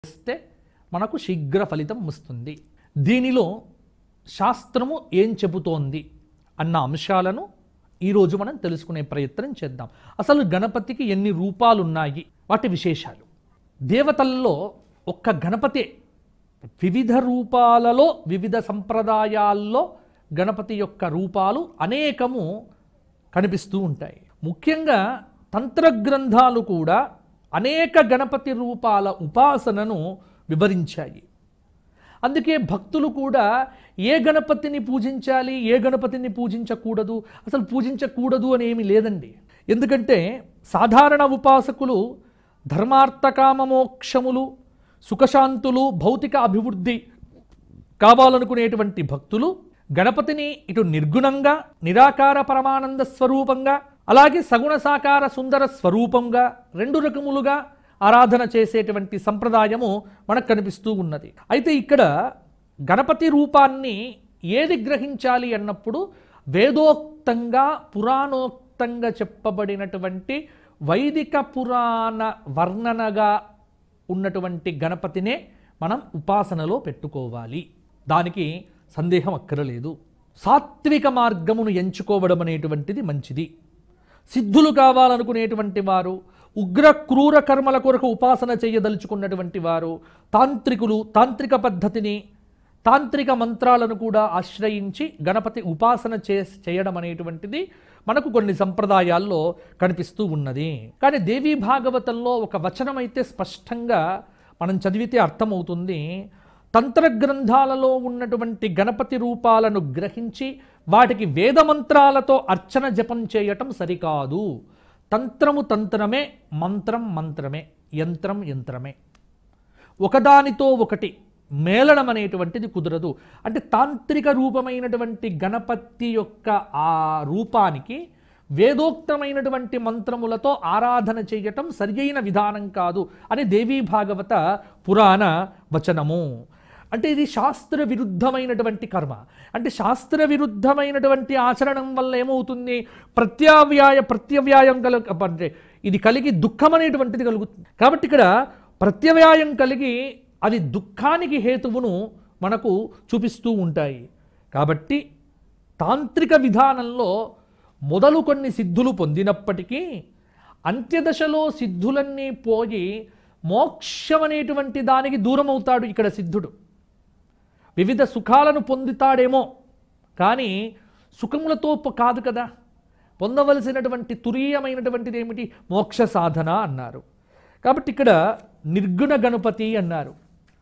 చేస్తే మనకు శీఘ్ర ఫలితం వస్తుంది. దీనిలో శాస్త్రము ఏం చెబుతోంది అన్న అంశాలను ఈరోజు మనం తెలుసుకునే ప్రయత్నం చేద్దాం. అసలు గణపతికి ఎన్ని రూపాలు ఉన్నాయి, వాటి విశేషాలు. దేవతల్లో ఒక్క గణపతి వివిధ రూపాలలో వివిధ సంప్రదాయాల్లో గణపతి యొక్క రూపాలు అనేకము కనిపిస్తూ ఉంటాయి. ముఖ్యంగా తంత్రగ్రంథాలు కూడా అనేక గణపతి రూపాల ఉపాసనను వివరించాయి. అందుకే భక్తులు కూడా ఏ గణపతిని పూజించాలి, ఏ గణపతిని పూజించకూడదు, అసలు పూజించకూడదు అని ఏమీ లేదండి. ఎందుకంటే సాధారణ ఉపాసకులు ధర్మార్థకామమోక్షములు, సుఖశాంతులు, భౌతిక అభివృద్ధి కావాలనుకునేటువంటి భక్తులు గణపతిని ఇటు నిర్గుణంగా, నిరాకార పరమానంద స్వరూపంగా, అలాగే సగుణ సాకార సుందర స్వరూపంగా రెండు రకములుగా ఆరాధన చేసేటువంటి సంప్రదాయము మనకు కనిపిస్తూ ఉన్నది. అయితే ఇక్కడ గణపతి రూపాన్ని ఏది గ్రహించాలి అన్నప్పుడు వేదోక్తంగా పురాణోక్తంగా చెప్పబడినటువంటి వైదిక పురాణ వర్ణనగా ఉన్నటువంటి గణపతినే మనం ఉపాసనలో పెట్టుకోవాలి. దానికి సందేహం అక్కరలేదు. సాత్విక మార్గమును ఎంచుకోవడం అనేటువంటిది మంచిది. సిద్ధులు కావాలనుకునేటువంటి వారు, ఉగ్ర క్రూర కర్మల కొరకు ఉపాసన చేయదలుచుకున్నటువంటి వారు, తాంత్రికులు తాంత్రిక పద్ధతిని, తాంత్రిక మంత్రాలను కూడా ఆశ్రయించి గణపతి ఉపాసన చేయడం అనేటువంటిది మనకు కొన్ని సంప్రదాయాల్లో కనిపిస్తూ ఉన్నది. కానీ దేవీ భాగవతంలో ఒక వచనం అయితే స్పష్టంగా మనం చదివితే అర్థమవుతుంది. తంత్రగ్రంథాలలో ఉన్నటువంటి గణపతి రూపాలను గ్రహించి వాటికి వేదమంత్రాలతో అర్చన జపం చేయటం సరికాదు. తంత్రము తంత్రమే, మంత్రం మంత్రమే, యంత్రం యంత్రమే. ఒకదానితో ఒకటి మేళనం అనేటువంటిది కుదరదు. అంటే తాంత్రిక రూపమైనటువంటి గణపతి యొక్క ఆ రూపానికి వేదోక్తమైనటువంటి మంత్రములతో ఆరాధన చేయటం సరియైన విధానం కాదు అని దేవీ భాగవత పురాణ వచనము. అంటే ఇది శాస్త్ర విరుద్ధమైనటువంటి కర్మ. అంటే శాస్త్ర విరుద్ధమైనటువంటి ఆచరణం వల్ల ఏమవుతుంది, ప్రత్యవ్యాయం అంటే ఇది కలిగి దుఃఖం అనేటువంటిది కలుగుతుంది. కాబట్టి ఇక్కడ ప్రత్యవ్యాయం కలిగి అది దుఃఖానికి హేతువును మనకు చూపిస్తూ ఉంటాయి. కాబట్టి తాంత్రిక విధానంలో మొదలు కొన్ని సిద్ధులు పొందినప్పటికీ అంత్యదశలో సిద్ధులన్నీ పోయి మోక్షం అనేటువంటి దానికి దూరం అవుతాడు ఇక్కడ సిద్ధుడు. వివిధ సుఖాలను పొందుతాడేమో కానీ సుఖములతో కాదు కదా. పొందవలసినటువంటి తురీయమైనటువంటిది ఏమిటి, మోక్ష సాధన అన్నారు. కాబట్టి ఇక్కడ నిర్గుణ గణపతి అన్నారు.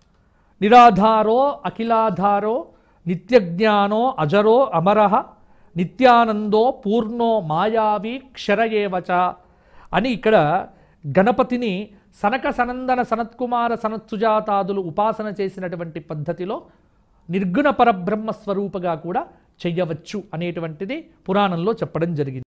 నిరాధారో అఖిలాధారో నిత్యజ్ఞానో అజరో అమరః నిత్యానందో పూర్ణో మాయావి క్షరయేవచ అని ఇక్కడ గణపతిని సనక సనందన సనత్కుమార సనత్సుజాతాదులు ఉపాసన చేసినటువంటి పద్ధతిలో నిర్గుణ పరబ్రహ్మ స్వరూపగా కూడా చెయ్యవచ్చు అనేటువంటిది పురాణంలో చెప్పడం జరిగింది.